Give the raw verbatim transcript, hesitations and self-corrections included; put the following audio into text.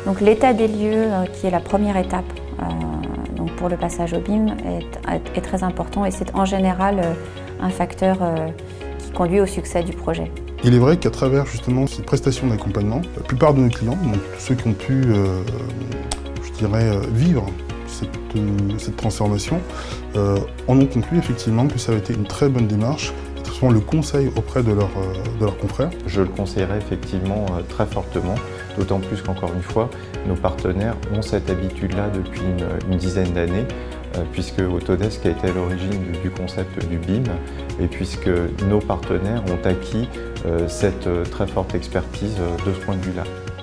Donc l'état des lieux, qui est la première étape euh, donc pour le passage au B I M, est, est très important et c'est en général un facteur euh, qui conduit au succès du projet. Il est vrai qu'à travers justement cette prestation d'accompagnement, la plupart de nos clients, donc ceux qui ont pu, euh, je dirais, vivre cette, euh, cette transformation, euh, en ont conclu effectivement que ça avait été une très bonne démarche, et très souvent le conseil auprès de, leur, euh, de leurs confrères. Je le conseillerais effectivement euh, très fortement, d'autant plus qu'encore une fois, nos partenaires ont cette habitude-là depuis une, une dizaine d'années, euh, puisque Autodesk a été à l'origine du, du concept du B I M, et puisque nos partenaires ont acquis euh, cette euh, très forte expertise euh, de ce point de vue-là.